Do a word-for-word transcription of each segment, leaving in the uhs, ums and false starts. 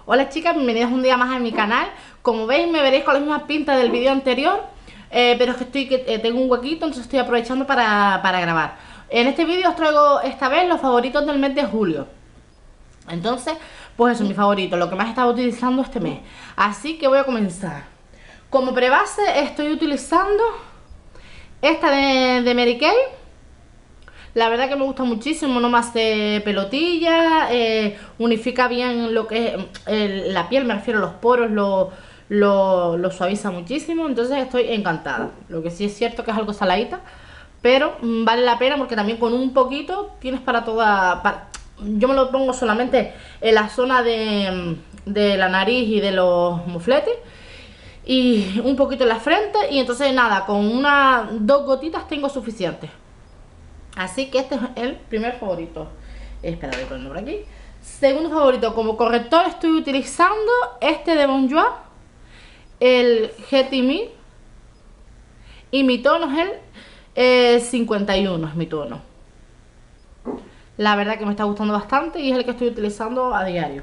Hola chicas, bienvenidas un día más a mi canal. Como veis me veréis con las mismas pintas del vídeo anterior, eh, pero es que estoy que eh, tengo un huequito, entonces estoy aprovechando para, para grabar. En este vídeo os traigo esta vez los favoritos del mes de julio. Entonces, pues eso, mi favorito, lo que más he estado utilizando este mes. Así que voy a comenzar. Como prebase estoy utilizando esta de, de Mary Kay. La verdad que me gusta muchísimo, no me hace pelotilla, eh, unifica bien lo que es el, la piel, me refiero a los poros, lo, lo, lo suaviza muchísimo, entonces estoy encantada. Lo que sí es cierto que es algo saladita, pero mm, vale la pena porque también con un poquito tienes para toda... Para, yo me lo pongo solamente en la zona de, de la nariz y de los mofletes y un poquito en la frente, y entonces nada, con una dos gotitas tengo suficiente. Así que este es el primer favorito. Espera, voy a ponerlo por aquí. Segundo favorito, como corrector estoy utilizando este de Bonjour, el Get Me, y mi tono es el eh, cincuenta y uno, es mi tono. La verdad que me está gustando bastante y es el que estoy utilizando a diario.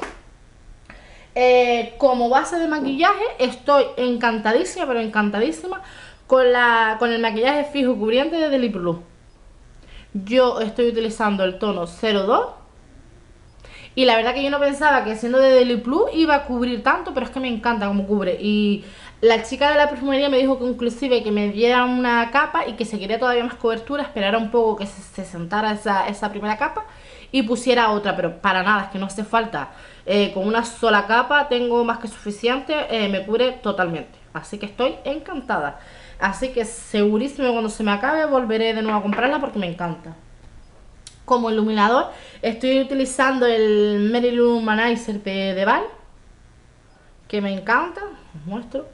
Eh, como base de maquillaje estoy encantadísima, pero encantadísima con, la, con el maquillaje fijo cubriente de Deli Plus. Yo estoy utilizando el tono cero dos y la verdad que yo no pensaba que siendo de Deli Plus iba a cubrir tanto, pero es que me encanta cómo cubre. Y la chica de la perfumería me dijo que inclusive que me diera una capa y que si quería todavía más cobertura esperara un poco que se, se sentara esa, esa primera capa y pusiera otra, pero para nada, es que no hace falta. Eh, con una sola capa tengo más que suficiente, eh, me cubre totalmente, así que estoy encantada. Así que segurísimo cuando se me acabe volveré de nuevo a comprarla porque me encanta. Como iluminador estoy utilizando el Mary Lou Manizer de, de Val, que me encanta. Os muestro.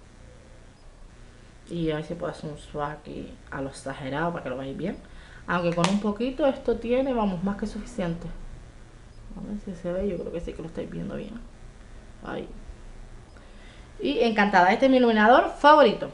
Y a ver si puedo hacer un swatch aquí a lo exagerado para que lo veáis bien. Aunque con un poquito esto tiene, vamos, más que suficiente. A ver si se ve, yo creo que sí que lo estáis viendo bien. Ahí. Y encantada, este es mi iluminador favorito.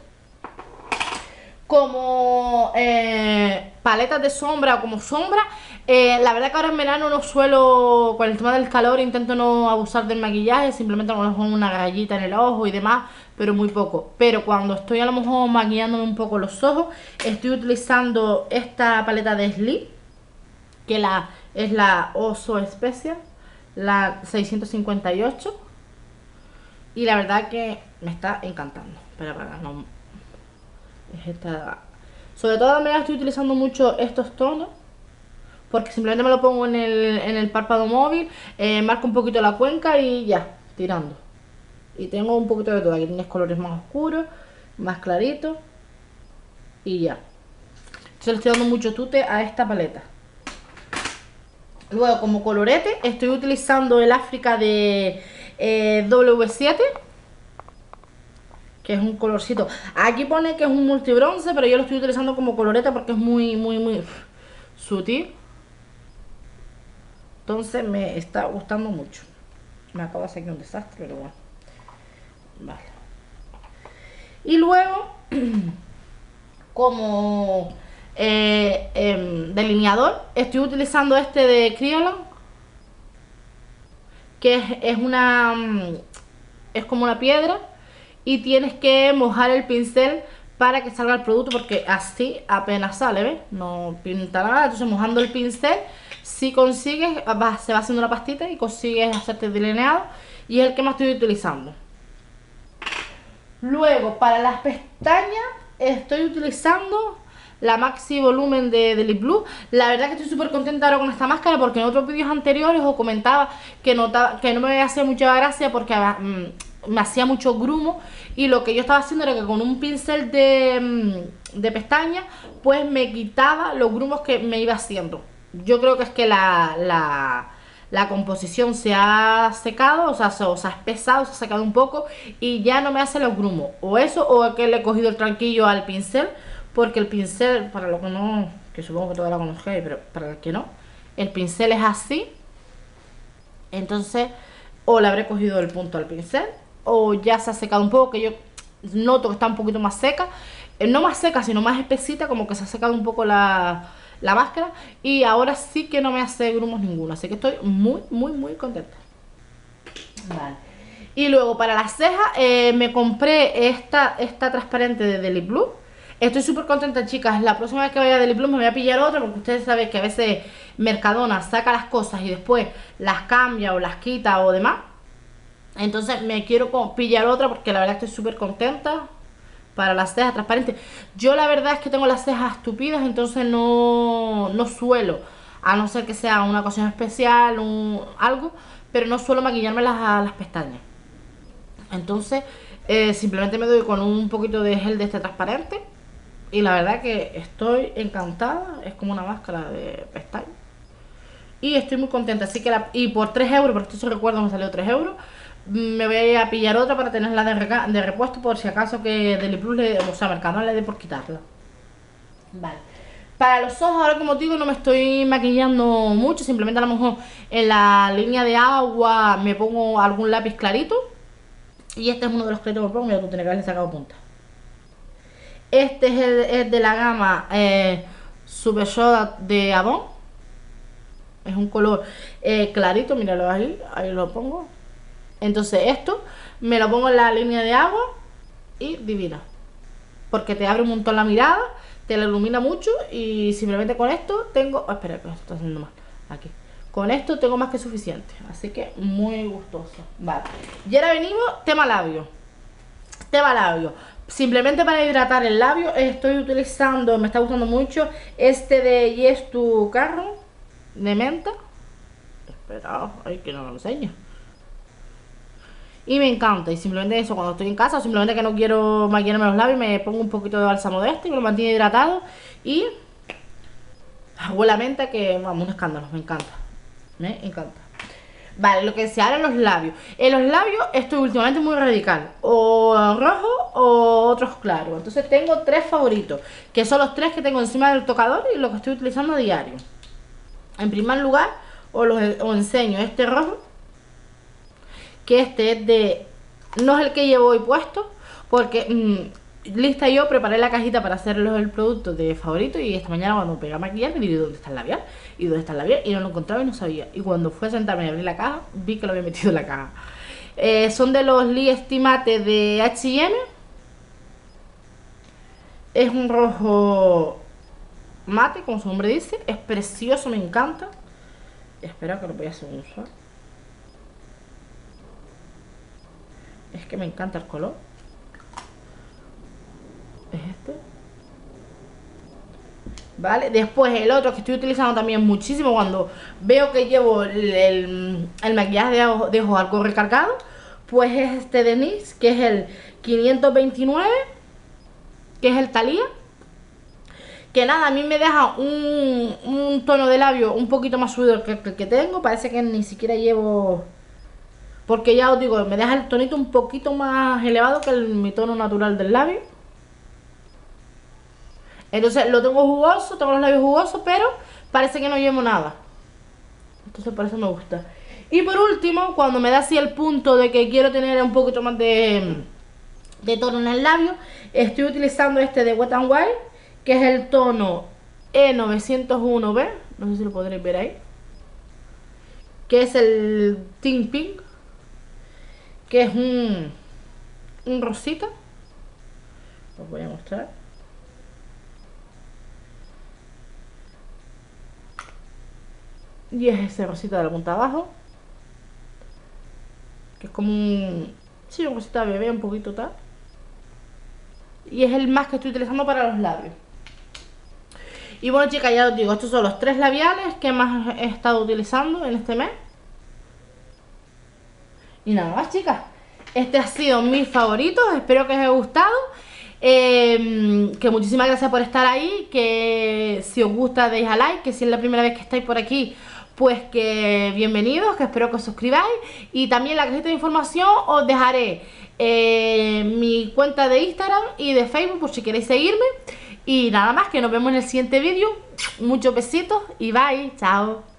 Como eh, paletas de sombra o como sombra, eh, la verdad que ahora en verano no suelo, con el tema del calor intento no abusar del maquillaje, simplemente a lo mejor una rayita en el ojo y demás, pero muy poco. Pero cuando estoy a lo mejor maquillándome un poco los ojos, estoy utilizando esta paleta de Sleep, que la, es la Oso Special, la seiscientos cincuenta y ocho, y la verdad que me está encantando. Pero para no... Es esta. Sobre todo me estoy utilizando mucho estos tonos porque simplemente me lo pongo en el, en el párpado móvil, eh, marco un poquito la cuenca y ya, tirando. Y tengo un poquito de todo, aquí tienes colores más oscuros, más claritos y ya. Entonces le estoy dando mucho tute a esta paleta. Luego, como colorete estoy utilizando el África de eh, W siete, que es un colorcito. Aquí pone que es un multibronce, pero yo lo estoy utilizando como coloreta porque es muy, muy, muy sutil. Entonces me está gustando mucho. Me acabo de hacer aquí un desastre, pero bueno. Vale. Y luego, como eh, eh, delineador, estoy utilizando este de Kryolan, que es, es una... es como una piedra. Y tienes que mojar el pincel para que salga el producto, porque así apenas sale, ¿ves? No pinta nada. Entonces mojando el pincel, si consigues, va, se va haciendo una pastita y consigues hacerte delineado. Y es el que más estoy utilizando. Luego, para las pestañas, estoy utilizando la Maxi Volumen de Deli Plus. La verdad que estoy súper contenta ahora con esta máscara, porque en otros vídeos anteriores os comentaba que, notaba, que no me hacía mucha gracia porque... Mmm, me hacía mucho grumo, y lo que yo estaba haciendo era que con un pincel de, de pestaña pues me quitaba los grumos que me iba haciendo. Yo creo que es que la, la, la composición se ha secado, o sea, se, o se ha espesado, se ha secado un poco y ya no me hace los grumos. O eso, o que le he cogido el tranquillo al pincel, porque el pincel, para lo que no, que supongo que todos la conozcáis, pero para el que no, el pincel es así. Entonces, o le habré cogido el punto al pincel, o ya se ha secado un poco, que yo noto que está un poquito más seca, eh, no más seca sino más espesita, como que se ha secado un poco la, la máscara, y ahora sí que no me hace grumos ninguno, así que estoy muy muy muy contenta. Vale. Y luego para las cejas eh, me compré esta, esta transparente de Deli Blue. Estoy súper contenta, chicas. La próxima vez que vaya a Deli Blue me voy a pillar otra, porque ustedes saben que a veces Mercadona saca las cosas y después las cambia o las quita o demás. Entonces me quiero pillar otra porque la verdad estoy súper contenta para las cejas transparentes. Yo la verdad es que tengo las cejas tupidas, entonces no, no suelo, a no ser que sea una ocasión especial, un, algo, pero no suelo maquillarme las, las pestañas. Entonces eh, simplemente me doy con un poquito de gel de este transparente y la verdad que estoy encantada. Es como una máscara de pestañas y estoy muy contenta. Así que la, y por tres euros, porque esto se recuerdo me salió tres euros, me voy a pillar otra para tenerla de, reca de repuesto por si acaso que Deli Plus, le, o sea, Mercadona le dé por quitarla. Vale. Para los ojos, ahora como os digo, no me estoy maquillando mucho. Simplemente a lo mejor en la línea de agua me pongo algún lápiz clarito. Y este es uno de los claritos que me pongo. Mira, tú tienes que haberle sacado punta. Este es, el, es de la gama eh, Super Soda de Avon. Es un color eh, clarito, míralo ahí, ahí lo pongo. Entonces esto me lo pongo en la línea de agua y divina, porque te abre un montón la mirada, te la ilumina mucho y simplemente con esto tengo... Oh, espera, que esto está haciendo mal. Aquí. Con esto tengo más que suficiente, así que muy gustoso. Vale. Y ahora venimos, tema labio. Tema labio. Simplemente para hidratar el labio estoy utilizando, me está gustando mucho, este de Yes to Carro, de menta. Espera, ay, que no lo enseño. Y me encanta, y simplemente eso, cuando estoy en casa o simplemente que no quiero maquillarme los labios, me pongo un poquito de bálsamo de este y me lo mantiene hidratado. Y huele a menta, que vamos, un escándalo, me encanta. Me encanta. Vale, lo que se hará en los labios. En los labios estoy últimamente muy radical, o rojo o otros claros. Entonces tengo tres favoritos, que son los tres que tengo encima del tocador y lo que estoy utilizando a diario. En primer lugar, os, los, os enseño este rojo, que este es de... no es el que llevo hoy puesto, porque mmm, lista yo preparé la cajita para hacerlos el producto de favorito. Y esta mañana cuando me pegué a maquillar me dije ¿dónde está el labial? Y dónde está el labial, y no lo encontraba y no sabía. Y cuando fui a sentarme y abrí la caja, vi que lo había metido en la caja. eh, Son de los Lee Estimate de H y M. Es un rojo mate, como su nombre dice. Es precioso, me encanta. Espero que lo voy a hacer un usuario. Es que me encanta el color. Es este. Vale, después el otro que estoy utilizando también muchísimo cuando veo que llevo el, el, el maquillaje de ojos, de ojos algo recargado, pues es este de N Y X, que es el quinientos veintinueve, que es el Thalía. Que nada, a mí me deja un, un tono de labio un poquito más subido que el que tengo. Parece que ni siquiera llevo... porque ya os digo, me deja el tonito un poquito más elevado que el, mi tono natural del labio. Entonces lo tengo jugoso, tengo los labios jugosos, pero parece que no llevo nada. Entonces por eso me gusta. Y por último, cuando me da así el punto de que quiero tener un poquito más de, de tono en el labio, estoy utilizando este de Wet n Wild, que es el tono E novecientos uno B. No sé si lo podréis ver ahí. Que es el Teen Pink, que es un, un rosita. Os voy a mostrar. Y es ese rosita de la punta abajo, que es como un... sí, un rosita de bebé, un poquito tal. Y es el más que estoy utilizando para los labios. Y bueno, chicas, ya os digo, estos son los tres labiales que más he estado utilizando en este mes. Y nada más, chicas, este ha sido mis favoritos. Espero que os haya gustado. Eh, que muchísimas gracias por estar ahí. Que si os gusta deis a like. Que si es la primera vez que estáis por aquí, pues que bienvenidos, que espero que os suscribáis. Y también en la cajita de información os dejaré eh, mi cuenta de Instagram y de Facebook por si queréis seguirme. Y nada más, que nos vemos en el siguiente vídeo. Muchos besitos y bye, chao.